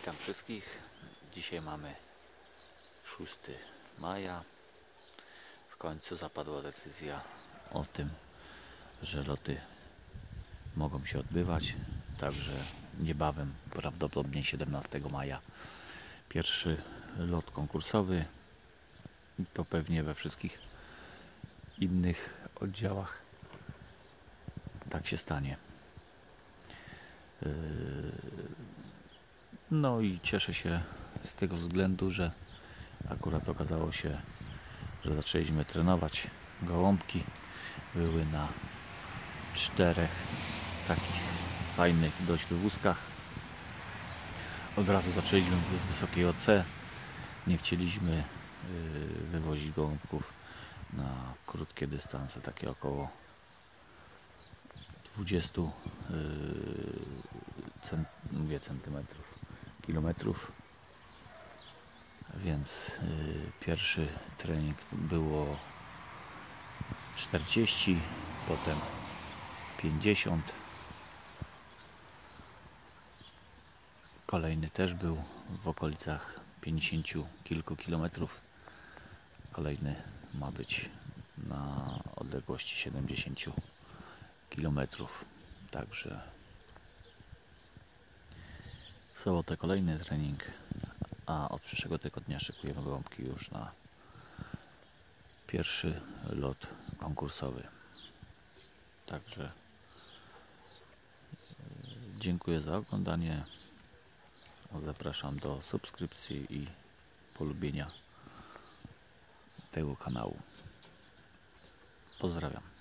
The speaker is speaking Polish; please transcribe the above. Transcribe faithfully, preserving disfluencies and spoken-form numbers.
Witam wszystkich. Dzisiaj mamy szóstego maja. W końcu zapadła decyzja o tym, że loty mogą się odbywać. Także niebawem, prawdopodobnie siedemnastego maja, pierwszy lot konkursowy. I to pewnie we wszystkich innych oddziałach tak się stanie. No i cieszę się z tego względu, że akurat okazało się, że zaczęliśmy trenować. Gołąbki były na czterech takich fajnych dość wywózkach. Od razu zaczęliśmy z wysokiej O C. Nie chcieliśmy wywozić gołąbków na krótkie dystanse, takie około dwadzieścia cent, mówię, centymetrów, kilometrów. Więc y, pierwszy trening było czterdzieści, potem pięćdziesiąt. Kolejny też był w okolicach pięćdziesięciu kilku kilometrów. Kolejny ma być na odległości siedemdziesięciu kilometrów. Także w sobotę kolejny trening, a od przyszłego tygodnia szykujemy gołąbki już na pierwszy lot konkursowy. Także dziękuję za oglądanie. Zapraszam do subskrypcji i polubienia tego kanału. Pozdrawiam.